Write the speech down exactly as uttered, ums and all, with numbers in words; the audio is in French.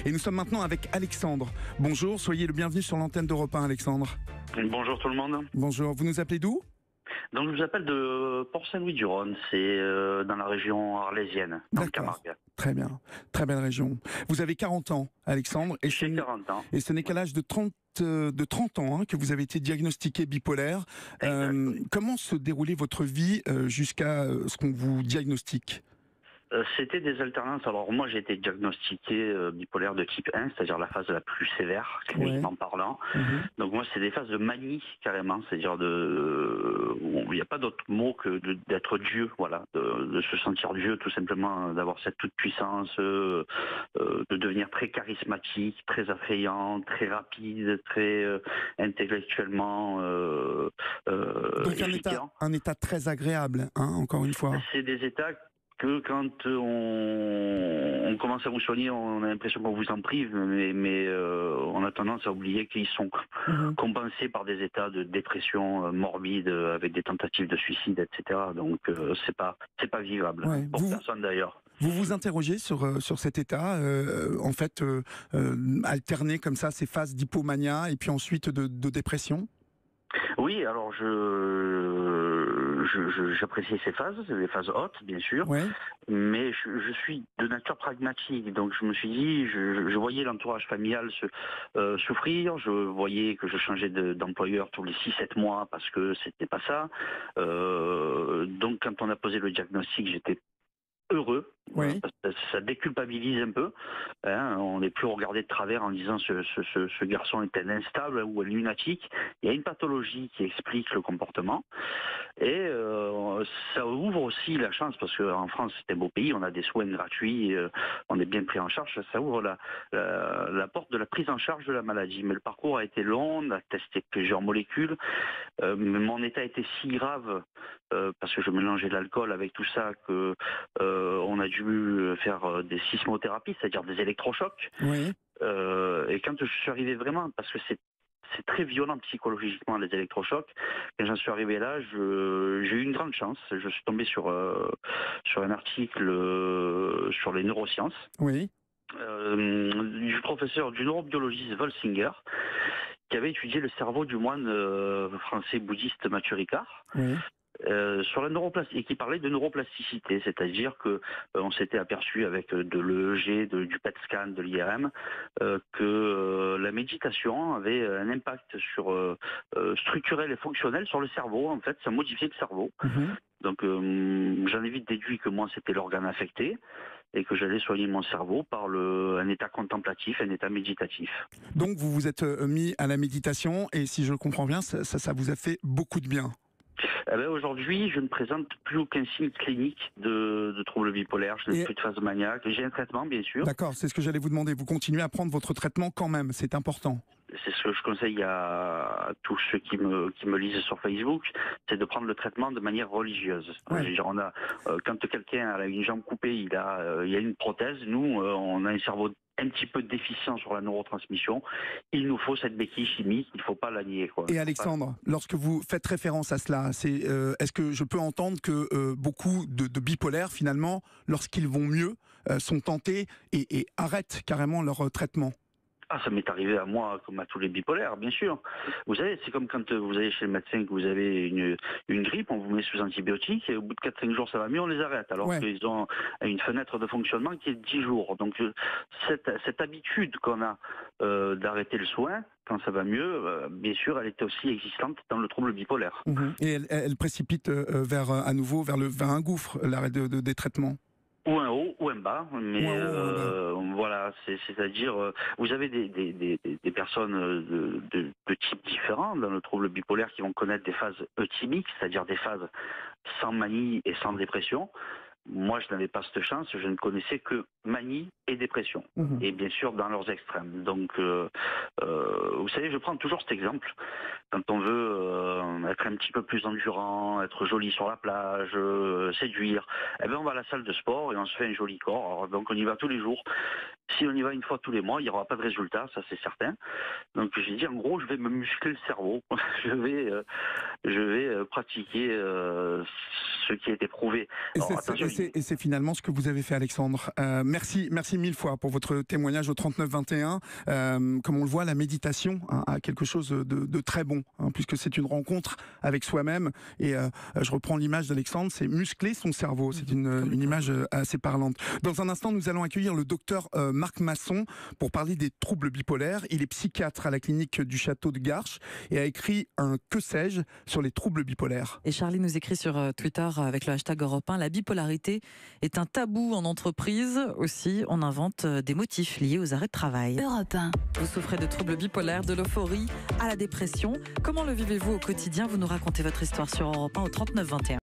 Et nous sommes maintenant avec Alexandre. Bonjour, soyez le bienvenu sur l'antenne d'Europe un, Alexandre. Bonjour tout le monde. Bonjour, vous nous appelez d'où ? Donc je vous appelle de Port-Saint-Louis-du-Rhône, c'est euh, dans la région arlésienne, dans le D'accord, Camargue. très bien, très belle région. Vous avez quarante ans, Alexandre, et J'ai ce, quarante ans. et ce n'est qu'à l'âge de trente, euh, de trente ans hein, que vous avez été diagnostiqué bipolaire. Exact, Euh, oui. comment se déroulait votre vie euh, jusqu'à euh, ce qu'on vous diagnostique ? Euh, C'était des alternances. Alors moi j'ai été diagnostiqué euh, bipolaire de type un, c'est-à-dire la phase la plus sévère, cliniquement Ouais. parlant. Mmh. Donc moi c'est des phases de manie carrément, c'est-à-dire de, euh, il n'y a pas d'autre mot que de- d'être Dieu, voilà, de, de se sentir Dieu tout simplement, d'avoir cette toute puissance, euh, euh, de devenir très charismatique, très attrayant, très rapide, très euh, intellectuellement euh, euh, Donc un état, efficient. un état très agréable, hein, encore une fois. C'est des états que quand on, on commence à vous soigner, on a l'impression qu'on vous en prive, mais, mais euh, on a tendance à oublier qu'ils sont Mmh. compensés par des états de dépression euh, morbide euh, avec des tentatives de suicide, et cetera. Donc euh, c'est pas c'est pas vivable Ouais. pour Vous, personne d'ailleurs. Vous vous interrogez sur, euh, sur cet état, euh, en fait, euh, euh, alterner comme ça ces phases d'hypomania et puis ensuite de, de dépression ? Oui, alors je je- je- j'appréciais ces phases, c'est des phases hautes bien sûr. Ouais. Mais je, je suis de nature pragmatique, donc je me suis dit, je, je voyais l'entourage familial se, euh, souffrir, je voyais que je changeais de- d'employeur tous les six sept mois parce que c'était pas ça. Euh, donc quand on a posé le diagnostic, j'étais heureux, euh, Oui. parce que ça déculpabilise un peu. Hein, on n'est plus regardé de travers en disant ce, ce, ce, ce garçon est un instable ou un lunatique. Il y a une pathologie qui explique le comportement. Et euh, ça ouvre aussi la chance, parce qu'en France c'est un beau pays, on a des soins gratuits, euh, on est bien pris en charge, ça ouvre la, la, la porte de la prise en charge de la maladie. Mais le parcours a été long, on a testé plusieurs molécules, euh, mais mon état était si grave, euh, parce que je mélangeais l'alcool avec tout ça, que euh, on a dû faire des sismothérapies, c'est-à-dire des électrochocs. Oui. Euh, et quand je suis arrivé vraiment, parce que c'est c'est très violent psychologiquement les électrochocs. Quand j'en suis arrivé là, je- j'ai eu une grande chance. Je suis tombé sur euh, sur un article euh, sur les neurosciences Oui. euh, du professeur du neurobiologiste Wolsinger, qui avait étudié le cerveau du moine euh, français bouddhiste Mathieu Ricard. Oui. Euh, sur la neuroplasticité, et qui parlait de neuroplasticité, c'est-à-dire que euh, on s'était aperçu avec euh, de l'E E G, de, du P E T scan, de l'I R M, euh, que euh, la méditation avait un impact sur euh, euh, structurel et fonctionnel sur le cerveau. En fait, ça modifiait le cerveau. Mhm. Donc, euh, j'en ai vite déduit que moi, c'était l'organe affecté et que j'allais soigner mon cerveau par le, un état contemplatif, un état méditatif. Donc vous vous êtes euh, mis à la méditation et si je comprends bien, ça, ça, ça vous a fait beaucoup de bien. Eh ben, aujourd'hui, je ne présente plus aucun signe clinique de, de trouble bipolaire. Je n'ai Et- plus de phase maniaque. J'ai un traitement, bien sûr. D'accord, c'est ce que j'allais vous demander. Vous continuez à prendre votre traitement quand même, c'est important. C'est ce que je conseille à, à tous ceux qui me, qui me lisent sur Facebook, c'est de prendre le traitement de manière religieuse. Ouais. Je veux dire, on a, euh, quand quelqu'un a une jambe coupée, il a, euh, il a une prothèse. Nous, euh, on a un cerveau un petit peu déficient sur la neurotransmission. Il nous faut cette béquille chimique, il ne faut pas la nier, quoi. Et Alexandre, lorsque vous faites référence à cela, c'est, euh, est-ce que je peux entendre que euh, beaucoup de, de bipolaires, finalement, lorsqu'ils vont mieux, euh, sont tentés et, et arrêtent carrément leur euh, traitement ? Ah, ça m'est arrivé à moi comme à tous les bipolaires, bien sûr. Vous savez, c'est comme quand vous allez chez le médecin, que vous avez une, une grippe, on vous met sous antibiotiques, et au bout de quatre cinq jours ça va mieux, on les arrête, alors Ouais. qu'ils ont une fenêtre de fonctionnement qui est de dix jours. Donc euh, cette, cette habitude qu'on a euh, d'arrêter le soin, quand ça va mieux, euh, bien sûr, elle était aussi existante dans le trouble bipolaire. Mhm. Et elle, elle précipite euh, vers, euh, à nouveau vers, le, vers un gouffre, l'arrêt de, de- des traitements. Ou un haut ou un bas, mais Ou un haut ou un bas. euh, voilà, c'est, c'est-à-dire, euh, vous avez des, des, des, des personnes de, de, de types différents dans le trouble bipolaire qui vont connaître des phases euthymiques, c'est-à-dire des phases sans manie et sans dépression. Moi, je n'avais pas cette chance, je ne connaissais que manie et dépression, Mhm. et bien sûr dans leurs extrêmes. Donc, euh, euh, vous savez, je prends toujours cet exemple. Quand on veut euh, être un petit peu plus endurant, être joli sur la plage, euh, séduire, eh ben on va à la salle de sport et on se fait un joli corps. Alors, donc on y va tous les jours. Si on y va une fois tous les mois, il n'y aura pas de résultat, ça c'est certain. Donc j'ai dit en gros, je vais me muscler le cerveau. je vais, euh, je vais euh, pratiquer euh, ce qui a été prouvé. Et Alors c'est, attention. et c'est- et c'est finalement ce que vous avez fait, Alexandre. Euh, merci, merci mille fois pour votre témoignage au trente-neuf vingt et un. Euh, comme on le voit, la méditation hein, a quelque chose de, de très bon, hein, puisque c'est une rencontre avec soi-même. Et euh, je reprends l'image d'Alexandre, c'est muscler son cerveau. C'est une, une image assez parlante. Dans un instant, nous allons accueillir le docteur euh, Marc Masson pour parler des troubles bipolaires. Il est psychiatre à la clinique du Château de Garches et a écrit un « Que sais-je » sur les troubles bipolaires. Et Charlie nous écrit sur Twitter avec le hashtag Europe un, la bipolarité est un tabou en entreprise. Aussi, on invente des motifs liés aux arrêts de travail. Europe un. Vous souffrez de troubles bipolaires, de l'euphorie à la dépression. Comment le vivez-vous au quotidien? Vous nous racontez votre histoire sur Europe un au trente-neuf vingt et un.